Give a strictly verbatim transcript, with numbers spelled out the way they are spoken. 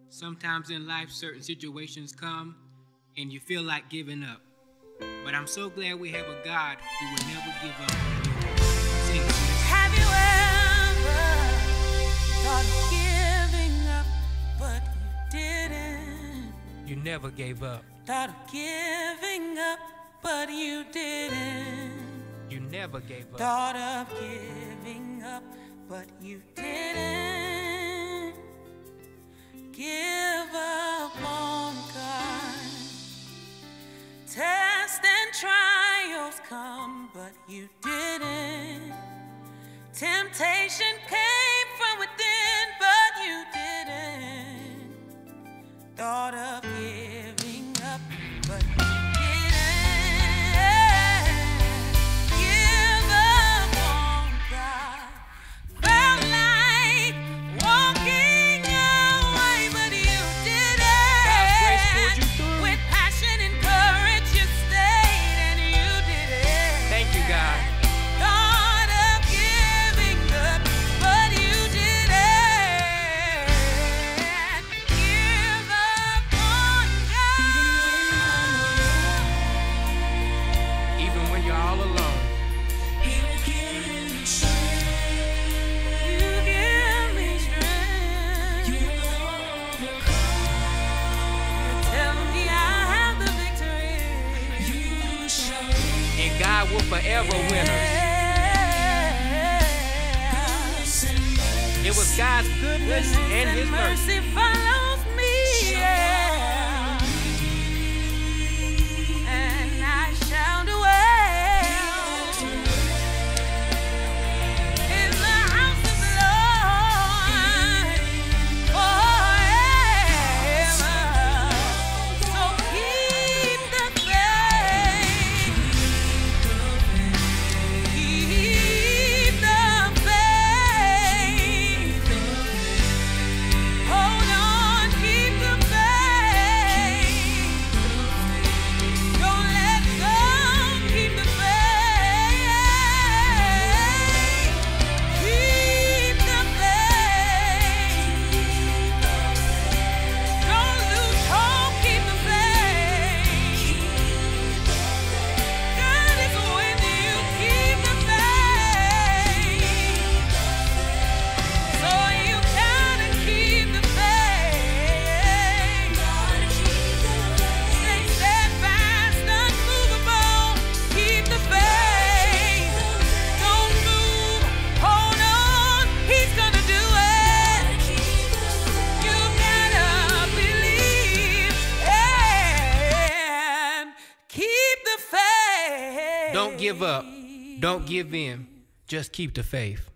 Sometimes in life, certain situations come and you feel like giving up. But I'm so glad we have a God who will never give up on you. Sing it. Have you ever thought of giving up, but you didn't? You never gave up. Thought of giving up, but you didn't. You never gave up. Thought of giving up, but you didn't. Give up on God. Tests and trials come, but you didn't. Temptation came from within, but you didn't. Thought of giving up, but you didn't. Give up on God. Felt like walking away, but you didn't. God's grace pulled you through. With passion and courage, you stayed and you did it. Thank you, God. Thought of giving up, but you didn't. Give up on God. Even when you're all alone. He will give me strength. You give me strength. You will overcome. You tell me I have the victory. You shall win. And God will forever win us. It was God's goodness and His mercy. Follows me, yeah. And I shall dwell in the house of the Lord forever. So keep the faith. Keep the faith. Hold on, keep the faith. Don't let go, keep the faith. Keep the faith. Don't lose hope, keep the faith. God is with you, keep the faith. So you gotta keep the faith. Stay steadfast, unmovable. Keep the faith. Don't move. Hold on. He's gonna do it. You gotta believe and keep the faith. Don't give up. Don't give in. Just keep the faith.